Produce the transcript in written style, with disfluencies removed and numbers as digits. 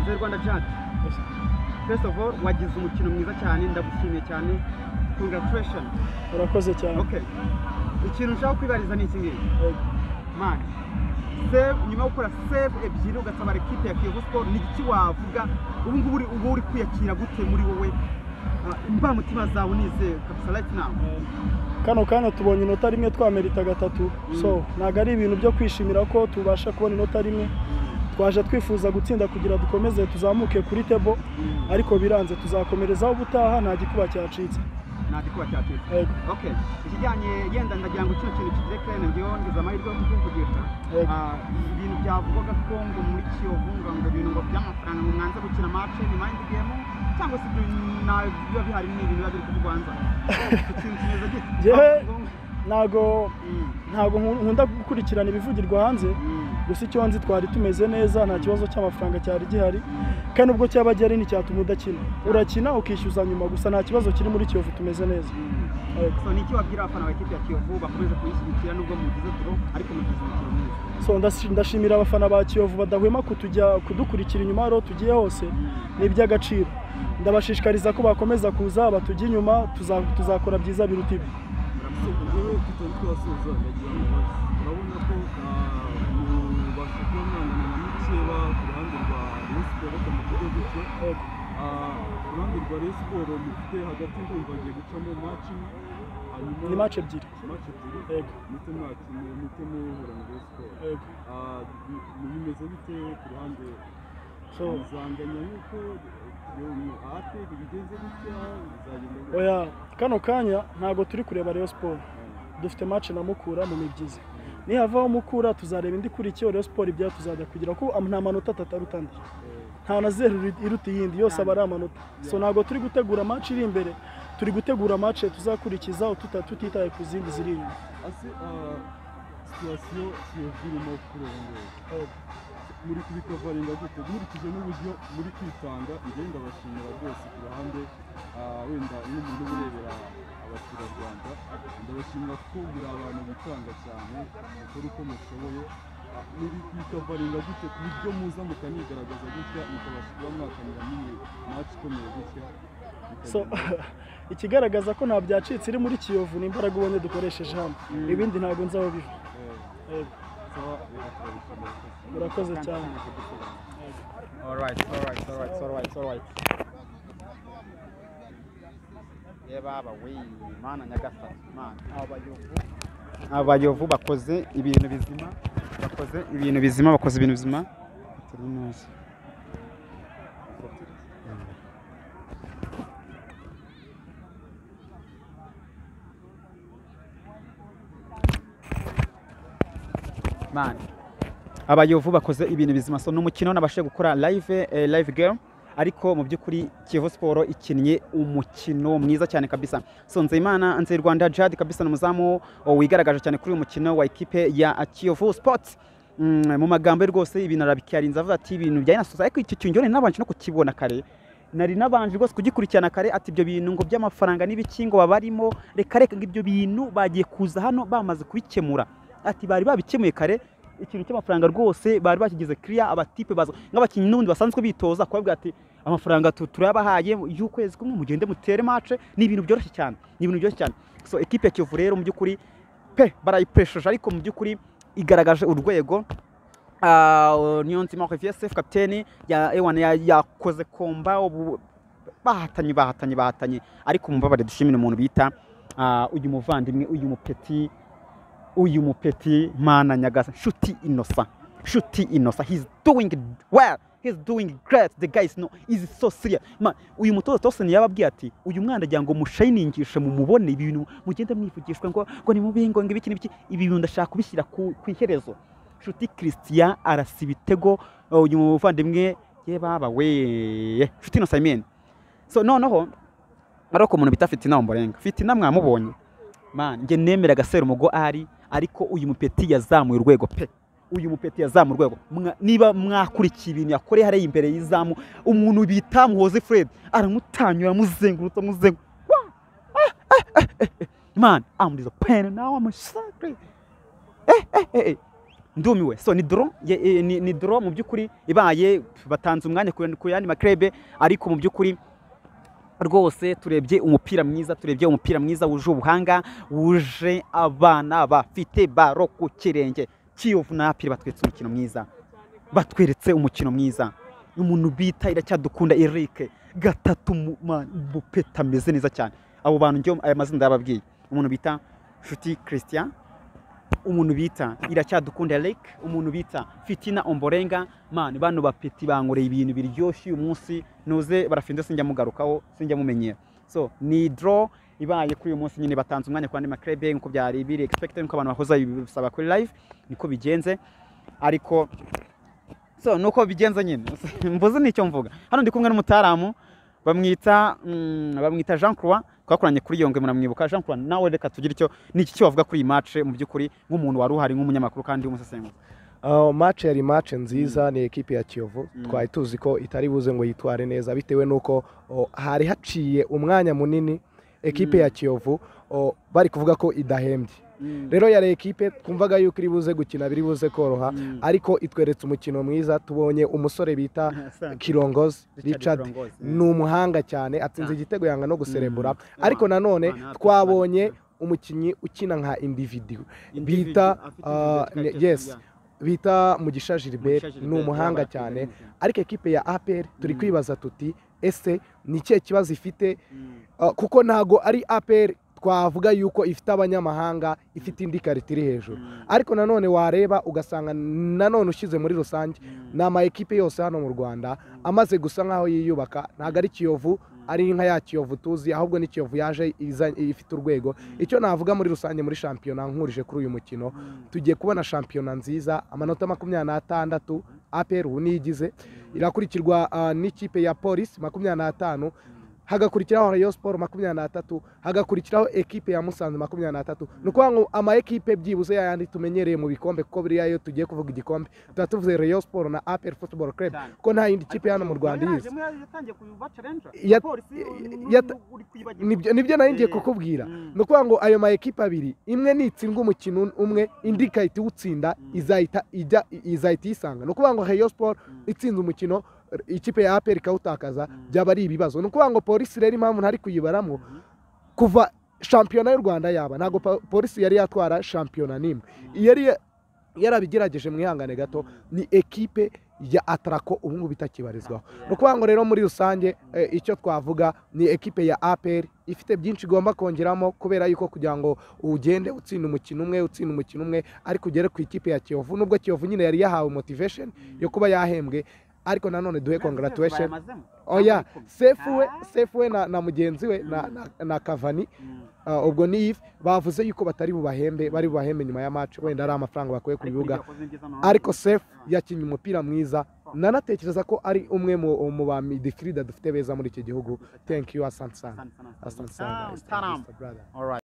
NZEYURWANDA Djihad. First of all, wagize umukino mwiza cyane, ndagushimiye cyane. Congratulations. Urakoze cyane. Okay. Ikintu nshaka kwibariza ni iki ngiki. Man. Save nyuma gukora save ebyiri ugasaba equipe ya Kiyovu Sports ni iki wavuga ubu ngubu uri kwiyakira gute muri wowe mba mutima zawe nize kabisa right now. Kano kanya tubonye inota rimwe twamerita gatatu, so naga ari ibintu byo kwishimira ko tubasha kubona inota rimwe. Twaje twifuza gutsinda kugira dukomeze tuzamuke kuri table, ariko biranze tuzakomerezaho ubutaha nta gikuba cyacitse. Okay. Ikijyanye yenda ndagira ngo kino kintu kigire kene ngiyo ngiza amahirwe yo kuvugisha. Ibintu byavugaga ko ngo muri Kiyovu ngo ibintu ngo by'amafaranga ngo mwanze gukina match ni mind game cyangwa se biba bihari n'ibintu biba biri kuvugwanza. Ikintu kimeze gite? Ntago nkunda gukurikirana ibivugirwa hanze, gusa icyo nzi twari tumeze neza, nta kibazo cy'amafaranga cyari gihari, kandi ubwo cyaba gihari ni cyatuma udakina, urakina ukishyuza nyuma, gusa nta kibazo kiri muri Kiyovu, tumeze neza. So niki wabwira abafana ba equipe ya Kiyovu bakomeze kuyishyigikira nubwo mugize turo ariko mugize umukino mwiza? So ndashimira abafana ba Kiyovu badahwema kudukurikira inyuma aho tugiye hose, ni iby'agaciro. Ndabashishikariza ko bakomeza kuza batujya inyuma, tuzakora byiza biruta ibi. Ni match ebyiri. Oya, kano kanya ntago turi kureba Rayon Sports, dufite match na Mukura mu Mibyizi. Ni havaho Mukura tuzareba indi kuri cyo Rayon Sports ibya tuzajya kugira ko nta manota tatarutandi, nta na zero iruti yindi, yose abari amanota. So ntago turi gutegura match iri imbere, turi gutegura match tuzakurikiza tutitaye ku zindi ziri inyuma. Situation irimo kurongo muri kubikavaringa gute nkurikije n'uburyo muri kwitanga ngenda bashimira rwose ku ruhande wenda n'umuntu urebera abaturarwanda, ndabashimira ko muri abantu bitanga cyane ukora uko mushoboye muri kwitavaringa gute ku buryo muza mukanigaragaza gutya mukabasha kuba mwakanira n'iyi match ikomeye gutya. So ikigaragaza ko nta byacitse iri muri Kiyovu ni imbaraga ubonye dukoresheje hano, ibindi ntago nzaho biva. Murakoze cyane. All right. Baba we mana nyagasani mana abayovu bakoze ibintu bizima, bakoze ibintu bizima. Man, abayovu bakoze ibintu bizima. So n'umukino nabashe gukora live game, ariko mu byukuri Kiyovu Sports ikinnye umukino mwiza cyane kabisa. So NZEYURWANDA Djihad kabisa n'umuzamu wigaragaje cyane kuri uyu mukino wa equipe ya Kiyovu Sports. Mu magambo rwose ibintu arabikyarinza avuga ati ibintu bya inasoza, ariko icyo cyongere nabanje no kukibona kare, nari nabanje rwose kugikurikirana kare, ati ibyo bintu ngo by'amafaranga n'ibikingo babarimo reka ibyo bintu bagiye kuza hano bamaze kubikemura, ati bari babikemuye kare. Ikintu cy'amafaranga rwose bari bakigize clear, abatipe bazo nk'abakinyi n'ubundi basanzwe bitoza kwabwa ati amafaranga turabahaye y'ukwezi kumwe mugende mutere match, ni ibintu byoroshye cyane, So equipe ya Kiyovu rero mu byukuri barayipresheje, ariko mu byukuri igaragaje urwego. Niyonzima FSF captain yakoze komba bahatanye, ariko mubabare dushimira umuntu bita uyu muvandimwe uyu mupeti mana nyagasa Ishoti Innocent, he's doing well, he's doing great, the guys know is so serious man. Uyu mutoza tose ni yababwiye ati uyu mwana ajya ngo mushiningishe mu mubone ibintu mugenda mwivugishwa ngo ni mubingo ngo ibiki ibi bintu ndashaka kubishyira ku iherezo. Ishoti Christian arasiba ibitego, uyu muvandimwe baba we Ishoti Innocent. So noneho ariko umuntu bita Fitina Mborenga, Fitina mwamubonye man, nge nemera gasero mugo ariko uyu mupeti yazamuye urwego pe, niba mwakurikiye ibintu yakoreye hariya imbere y'izamu, umuntu bita Muhoze Fred aramutanyura muzengurutsa man, I'm disappointed now, I'm sorry. ndumiwe. So ni draw ni draw mu by'ukuri ibaye batanze umwanya ku yandi makrebe, ariko mu by'ukuri rwose turebye umupira mwiza wuje ubuhanga, wuje abana bafite baro ku kirenge. Kiyovu na APR batweretse umukino mwiza, batweretse umukino mwiza. Umuntu bita Iracyadukunda Eric gatatu bupeta ameze neza cyane. Abo bantu njye aya mazina ndababwiye, umuntu bita Ishoti Christian, umuntu bita Iracyadukunda Eric, umuntu bita Fitina Omborenga. Man, bano bapeti bankoreye ibintu biryoshye uyu munsi, nuze barafinde sinjya mugarukaho, sinjya mumenyera. So ni draw ibaye kuri uyu munsi nyine, batanze umwanya ku bandi makrebe nkuko byari biri expected, nkuko abantu bahoza bisaba kuri live, niko bigenze. Ariko so nuko bigenze nyine mvuze nicyo mvuga. Hano ndi kumwe n'umutaramu bamwita Jean Croix, twakoranye kuri Yongwe, muramwibuka Jean Croix. Nawe reka tugire icyo niki cyo wavuga kuri iyi match mu by'ukuri nk'umuntu wari uhari nk'umunyamakuru kandi w'umusesenguzi. Match yari match nziza, ni ekipe ya Kiyovu. Twari tuzi ko itari buze ngo yitware neza bitewe nuko hari haciye umwanya munini ekipe ya Kiyovu bari kuvuga ko idahembye. Rero yari ekipe twumvaga yuko iri buze gukina biri buze koroha, ariko itweretse umukino mwiza. Tubonye umusore bita Kirongozi Richard, ni umuhanga cyane, atsinze igitego yanga no guserebura. Ariko nanone twabonye umukinnyi ukina nka individu bita bita Mugisha Gilbert, ni umuhanga cyane. Ariko ekipe ya APR turi kwibaza tuti ese ni ikihe kibazo ifite, kuko ntago ari APR twavuga yuko ifite abanyamahanga, ifite indi karita iri hejuru. Ariko nanone wareba ugasanga nanone ushize muri rusange n'ama ekipe yose hano mu Rwanda amaze gusa nkaho yiyubaka. Ntago ari Kiyovu ari nka ya Kiyovu tuzi, ahubwo ni Kiyovu yaje ifite urwego. Icyo navuga muri rusange muri shampiyona nkurije kuri uyu mukino, tugiye kubona shampiyona nziza. Amanota 26 APR unigize, irakurikirwa n'ikipe ya Police 25, hagakurikiraho Rayon Sport 23, hagakurikiraho ekipe ya Musanze 23. Nuko ngo ama ekipe byibuze yandi tumenyereye mu bikombe, kuko biriya yo tugiye kuvuga igikombe tutatuvuze Rayon Sport na APR Football Club, ko nta yindi kipe hano mu Rwanda yize. Nibyo naringiye kukubwira. Nuko ngo ayo ma ekipe abiri, imwe nitsindwa umukino umwe, indi kayiti utsinda izahita isanga. Nuko ngo Rayon Sport itsinze umukino, ikipe ya APR ikawutakaza, byaba ari ibibazo. Nuko ngo Polisi rero impamvu ntari kuyibaramo, kuva shampiyona y'u Rwanda yaba ntago Polisi yari yatwara shampiyona nimwe. Yari yarabigerageje mwihangane gato, ni ekipe ya Atrako ubu ngubu itakibarizwaho. Nuko ngo rero muri rusange icyo twavuga ni ekipe ya APR ifite byinshi igomba kongeramo, kubera yuko kugira ngo ugende utsinda umukino umwe ariko ugere ku ikipe ya Kiyovu, nubwo Kiyovu nyine yari yahawe motivation yo kuba yahembwe, ariko nanone duhe congratulation. Oya, Sefuwe na mugenzi we na Kavani, ubwo ni bavuze yuko batari bubahembe, bari bubahembe nyuma ya match, wenda ari amafaranga bakuye ku bibuga. Ariko Sef yakinnye umupira mwiza, nanatekereza ko ari umwe mu ba midfielder dufite beza muri iki gihugu. Thank you, asante sana.